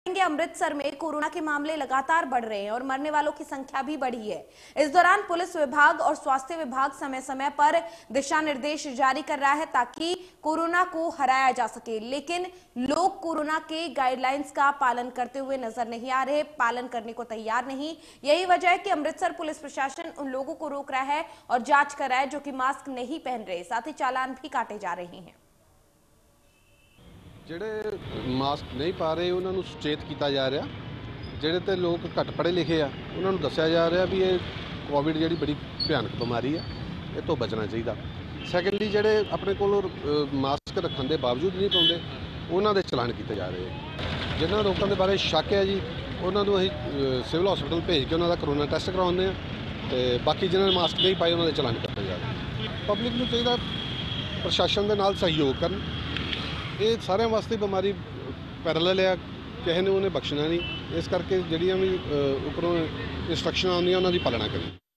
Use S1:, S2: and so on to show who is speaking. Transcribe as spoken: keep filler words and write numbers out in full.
S1: अमृतसर में कोरोना के मामले लगातार बढ़ रहे हैं और मरने वालों की संख्या भी बढ़ी है। इस दौरान पुलिस विभाग और स्वास्थ्य विभाग समय समय पर दिशा निर्देश जारी कर रहा है ताकि कोरोना को हराया जा सके, लेकिन लोग कोरोना के गाइडलाइंस का पालन करते हुए नजर नहीं आ रहे, पालन करने को तैयार नहीं। यही वजह है कि अमृतसर पुलिस प्रशासन उन लोगों को रोक रहा है और जांच कर रहा है जो कि मास्क नहीं पहन रहे, साथ ही चालान भी काटे जा रहे हैं।
S2: ਜਿਹੜੇ ਮਾਸਕ नहीं पा रहे ਉਹਨਾਂ ਨੂੰ ਸੁਚੇਤ ਕੀਤਾ ਜਾ ਰਿਹਾ। ਜਿਹੜੇ ਤੇ ਲੋਕ ਘੱਟ ਪੜ੍ਹੇ ਲਿਖੇ ਆ ਉਹਨਾਂ ਨੂੰ ਦੱਸਿਆ ਜਾ ਰਿਹਾ ਵੀ ਇਹ ਕੋਵਿਡ ਜਿਹੜੀ ਬੜੀ ਭਿਆਨਕ ਬਿਮਾਰੀ ਆ, ਇਹ ਤੋਂ ਬਚਣਾ ਚਾਹੀਦਾ। ਸੈਕੰਡਲੀ ਜਿਹੜੇ ਆਪਣੇ ਕੋਲ ਮਾਸਕ ਰੱਖਣ ਦੇ ਬਾਵਜੂਦ ਨਹੀਂ ਪਾਉਂਦੇ ਉਹਨਾਂ ਦੇ ਚਲਾਨ ਕੀਤੇ ਜਾ ਰਹੇ ਆ। ਜਿਨ੍ਹਾਂ ਲੋਕਾਂ ਦੇ ਬਾਰੇ ਸ਼ੱਕ ਹੈ ਜੀ ਉਹਨਾਂ ਨੂੰ ਅਸੀਂ ਸਿਵਲ ਹਸਪੀਟਲ ਭੇਜ ਕੇ ਉਹਨਾਂ ਦਾ ਕਰੋਨਾ ਟੈਸਟ ਕਰਵਾਉਂਦੇ ਆ ਤੇ ਬਾਕੀ ਜਿਨ੍ਹਾਂ ਨੇ ਮਾਸਕ ਨਹੀਂ ਪਾਏ ਉਹਨਾਂ ਦੇ ਚਲਾਨ ਕੀਤੇ ਜਾ ਰਹੇ। ਪਬਲਿਕ ਨੂੰ ਚਾਹੀਦਾ ਪ੍ਰਸ਼ਾਸਨ ਦੇ ਨਾਲ ਸਹਿਯੋਗ ਕਰਨ। ਇਹ ਸਾਰਿਆਂ ਵਾਸਤੇ ਬਿਮਾਰੀ ਪੈਰਲਲ ਆ, ਕਿਸੇ ਨੂੰ ਉਹਨੇ ਬਖਸ਼ਣਾ ਨਹੀਂ। ਇਸ ਕਰਕੇ ਜਿਹੜੀਆਂ ਵੀ ਉੱਪਰੋਂ ਇੰਸਟਰਕਸ਼ਨਾਂ ਆਉਂਦੀਆਂ ਉਹਨਾਂ ਦੀ ਪਾਲਣਾ ਕਰੀ।